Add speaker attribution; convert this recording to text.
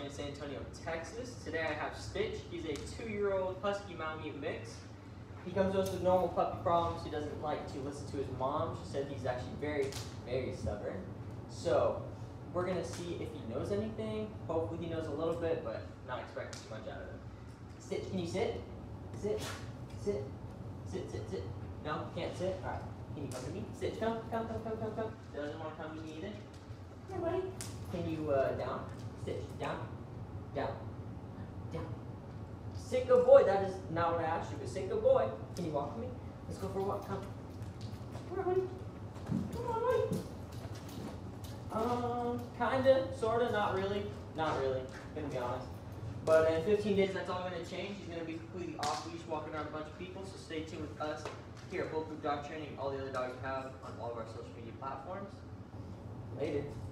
Speaker 1: in San Antonio, Texas. Today I have Stitch. He's a 2-year-old Husky Malamute mix. He comes to us with normal puppy problems. He doesn't like to listen to his mom. She said he's actually very, very stubborn. So we're gonna see if he knows anything. Hopefully he knows a little bit, but not expecting too much out of him. Stitch, can you sit? Sit, sit, sit, sit, sit. No, can't sit? All right, can you come to me? Stitch, come. Doesn't want to come to me either. Come here, buddy. Can you down? Stitch, down, down, down. Sit, good boy. That is not what I asked you, but sit, good boy. Can you walk with me? Let's go for a walk. Come. Come on, buddy. Come on, buddy. Kinda, sorta, not really. Not really, gonna be honest. But in 15 days, that's all gonna change. He's gonna be completely off leash, walking around a bunch of people. So stay tuned with us here at Bulletproof Dog Training and all the other dogs we have on all of our social media platforms. Later.